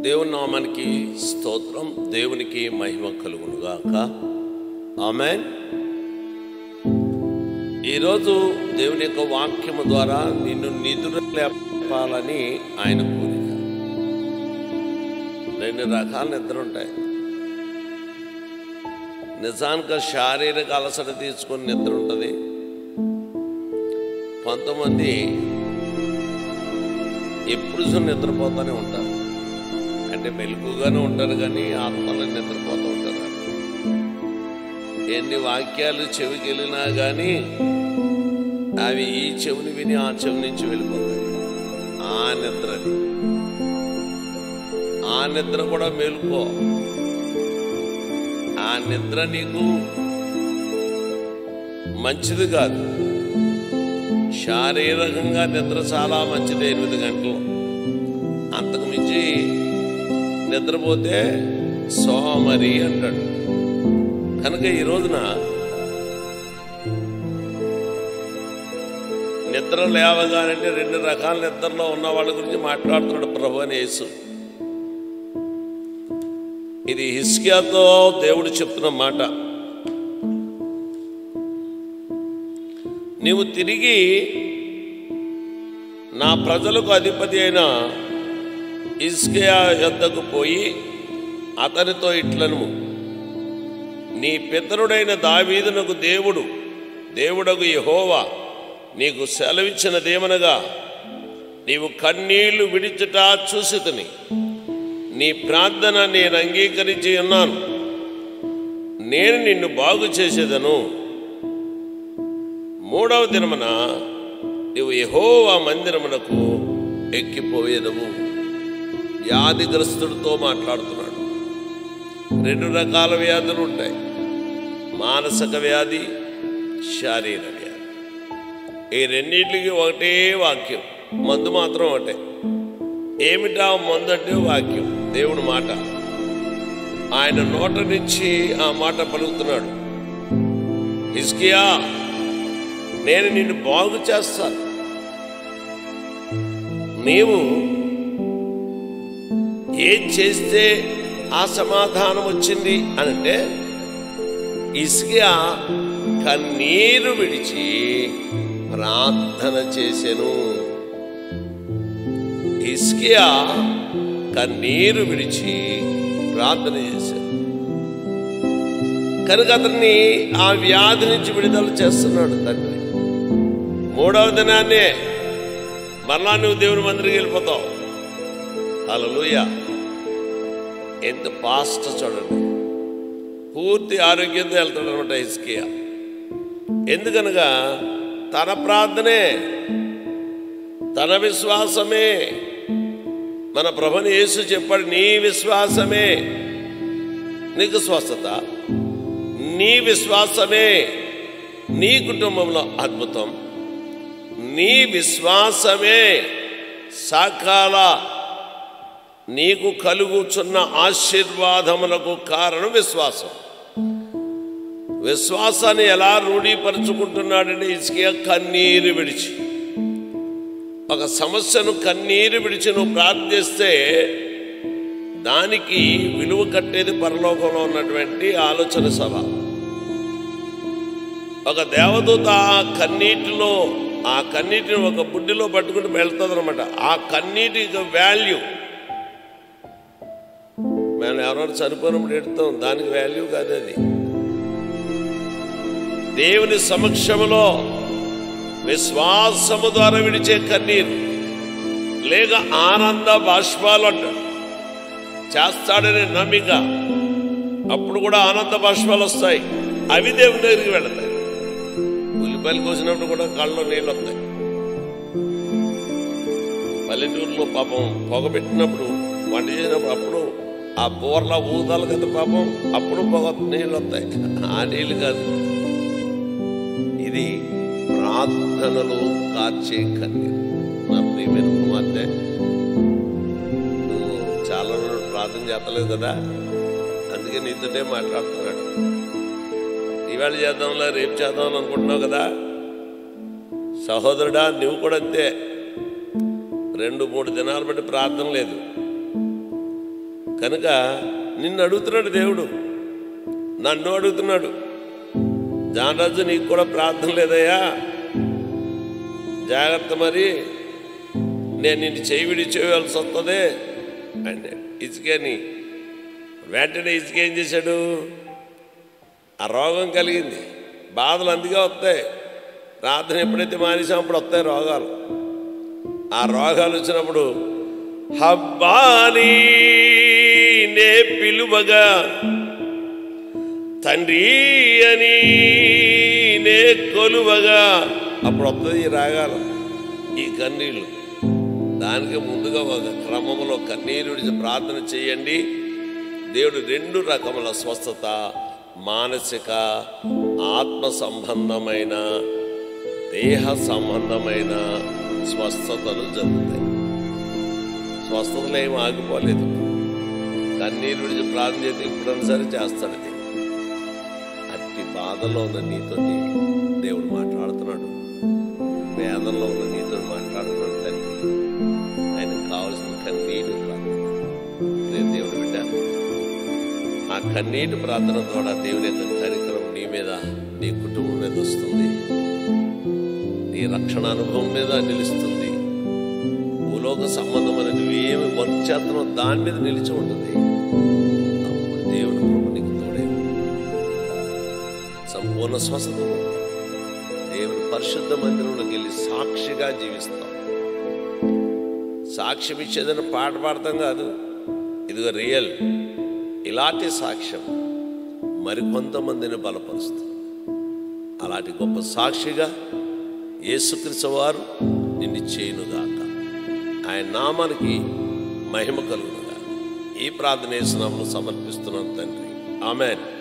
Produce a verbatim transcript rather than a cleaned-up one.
దేవుని నామానికి స్తోత్రం. దేవునికి మహిమ కలుగును గాక. ఆమేన్. ఈరోజు దేవుని యొక్క వాక్యము ద్వారా నిన్ను నిద్ర లేపాలని ఆయన కోరిక. రెండు రకాల నిద్ర ఉంటాయి. నిజానికి శారీరక అలసట తీసుకొని నిద్ర ఉంటుంది. కొంతమంది ఎప్పుడు నిద్రపోతూనే ఉంటారు. అంటే మెలకుగానే ఉంటారు కానీ ఆత్మలో నిద్రపోతూ ఉంటారు. ఎన్ని వాక్యాలు చెవికి వెళ్ళినా కానీ అవి ఈ చెవిని విని ఆ చెవి నుంచి వెళ్ళిపోతాయి. ఆ నిద్రది. ఆ నిద్ర కూడా మేలుకో. ఆ నిద్ర నీకు మంచిది కాదు. శారీరకంగా నిద్ర చాలా మంచిది. ఎనిమిది గంటలు అంతకు మించి నిద్రపోతే సోమరి అంటాడు. కనుక ఈ రోజున నిద్ర లేవగానంటే రెండు రకాల నిద్రలో ఉన్న వాళ్ళ గురించి మాట్లాడుతున్నాడు ప్రభువైన యేసు. ఇది హిజ్కియాతో దేవుడు చెప్తున్న మాట. నీవు తిరిగి నా ప్రజలకు అధిపతి అయిన హిజ్కియా యొద్దకు పోయి అతనితో ఇట్లను, నీ పితరుడైన దావీదునకు దేవుడు దేవుడగు యెహోవా నీకు సెలవిచ్చినదేమనగా, నీవు కన్నీళ్లు విడిచుట చూసితిని, నీ ప్రార్థన నేను అంగీకరించి ఉన్నాను, నేను నిన్ను బాగు చేసేదను. మూడవ దినమున నీవు యెహోవా మందిరమునకు ఎక్కిపోయేదవు. వ్యాధిగ్రస్తుడితో మాట్లాడుతున్నాడు. రెండు రకాల వ్యాధులు ఉంటాయి. మానసిక వ్యాధి, శారీరక వ్యాధి. ఈ రెండింటికి ఒకటే వాక్యం. మందు మాత్రం ఒకటే. ఏమిటా మందు అంటే వాక్యం, దేవుని మాట. ఆయన నోట నుంచి ఆ మాట పలుకుతున్నాడు. హిజ్కియా, నేను నిన్ను బాగు చేస్తాను. నీవు ఏం చేస్తే ఆ సమాధానం వచ్చింది అనంటే, హిజ్కియా కన్నీరు విడిచి ప్రార్థన చేసెను. హిజ్కియా కన్నీరు విడిచి ప్రార్థన చేశాను. కనుక అతన్ని ఆ వ్యాధి నుంచి విడుదల చేస్తున్నాడు తండ్రి. మూడవ దినాన్నే మరలా నువ్వు దేవుని మందిరికి వెళ్ళిపోతావు. హల్లెలూయా. ఎంత పాస్ట్ చూడండి. పూర్తి ఆరోగ్యంతో వెళ్తాడు అనమాట హిజ్కియా. ఎందుకనగా తన ప్రార్థనే, తన విశ్వాసమే. మన ప్రభుని యేసు చెప్పాడు, నీ విశ్వాసమే నీకు స్వస్థత, నీ విశ్వాసమే నీ కుటుంబంలో అద్భుతం, నీ విశ్వాసమే సకాల నీకు కలుగుచున్న ఆశీర్వాదములకు కారణం విశ్వాసం. విశ్వాసాన్ని ఎలా రూఢీపరుచుకుంటున్నాడంటే, హిజ్కియా కన్నీరు విడిచి, ఒక సమస్యను కన్నీరు విడిచి నువ్వు ప్రార్థిస్తే దానికి విలువ కట్టేది పరలోకంలో ఉన్నటువంటి ఆలోచన సభ. ఒక దేవదూత ఆ కన్నీటిలో ఆ కన్నీటిని ఒక బుడ్డిలో పట్టుకుని వెళ్తుంది అనమాట. ఆ కన్నీటికి వాల్యూ, మేము ఎవరైనా చనిపోయినప్పుడు ఎడతాం, దానికి వాల్యూ కాదు అది. దేవుని సమక్షములో విశ్వాసము ద్వారా విడిచే కన్నీరు, లేక ఆనంద బాష్పాలు అంటాడు. చేస్తాడనే నమ్మిక, అప్పుడు కూడా ఆనంద బాష్పాలు వస్తాయి. అవి దేవుని దగ్గరికి వెళతాయి. ఉల్లిపాయలు కోసినప్పుడు కూడా కళ్ళలో నీళ్ళు వస్తాయి. పల్లెటూరులో పాపం పొగ పెట్టినప్పుడు, వంట చేసినప్పుడు అప్పుడు ఆ బోర్లా ఊదాలి కదా పాపం, అప్పుడు పొగ నీళ్ళు వస్తాయి. ఆ నీళ్ళు కాదు, ఇది ప్రార్థనలో కార్చే కన్నీరు. నా ప్రియమైన కుమార్తె, నువ్వు చాలా రోజులు ప్రార్థన చేస్తలేదు కదా, అందుకే నీతోనే మాట్లాడుతున్నాడు. ఇవాళ చేద్దాంలా రేపు చేద్దాం అనుకుంటున్నావు కదా. సహోదరుడా, నువ్వు కూడా అంతే. రెండు మూడు దినాలు బట్టి ప్రార్థన లేదు. కనుక నిన్ను అడుగుతున్నాడు దేవుడు, నన్ను అడుగుతున్నాడు, జానరాజు నీకు కూడా ప్రార్థన లేదయ్యా, జాగ్రత్త, మరి నేను నిన్ను చేయి విడిచేయవలసి వస్తుంది అంటే ఇసుకని. వెంటనే ఇసుక ఏం చేశాడు? ఆ రోగం కలిగింది, బాధలు అందుకే వస్తాయి. ప్రార్థన ఎప్పుడైతే మానేసామప్పుడు వస్తాయి రోగాలు. ఆ రోగాలు వచ్చినప్పుడు హబ్బాని నే పిలువగా తండ్రి అని నే కొలువగా అప్పుడు వస్తుంది ఈ రాగాలు, ఈ కన్నీళ్ళు. దానికి ముందుగా ఒక క్రమంలో కన్నీరు విడిచి ప్రార్థన చేయండి. దేవుడు రెండు రకముల స్వస్థత, మానసిక ఆత్మ సంబంధమైన దేహ సంబంధమైన స్వస్థతలు జరుగుతాయి. స్వస్థతలు ఏమి ఆగిపోలేదు. కన్నీరు విడిచి ప్రార్థన చేస్తే ఇప్పుడన్నా సరే చేస్తాడు. అట్టి బాధలో ఉన్న నీతోటి దేవుడు మాట్లాడుతున్నాడు, వేదనలో ఉన్న నీతో మాట్లాడుతున్నాడు తండ్రి. ఆయనకు కావలసిన కన్నీటి ప్రార్థన. నేను దేవుడు బిడ్డ, ఆ కన్నీటి ప్రార్థన ద్వారా దేవుని యొక్క కార్యక్రమం నీ మీద, నీ కుటుంబం మీద వస్తుంది, నీ రక్షణ అనుభవం మీద నిలుస్తుంది. భూలోక సంబంధం అని నువ్వేమి వర్క్ చేస్తున్నావు దాని మీద నిలిచి ఉంటుంది. అప్పుడు దేవుని కృప నీకు తోడే సంపూర్ణ స్వస్థత. దేవుని పరిశుద్ధ మందిరంలోకి వెళ్ళి సాక్షిగా జీవిస్తాం. సాక్ష్యం ఇచ్చేదని పాట పాడతాం కాదు, ఇదిగో రియల్. ఇలాంటి సాక్ష్యం మరికొంతమందిని బలపరుస్తుంది. అలాంటి గొప్ప సాక్షిగా యేసుక్రీస్తు వారు నిన్ను చేయునుగాక. ఆయన నామానికి మహిమ కలుగునుగా. ఈ ప్రార్థన యేసు నామములో సమర్పిస్తున్నాను తండ్రి. ఆమేన్.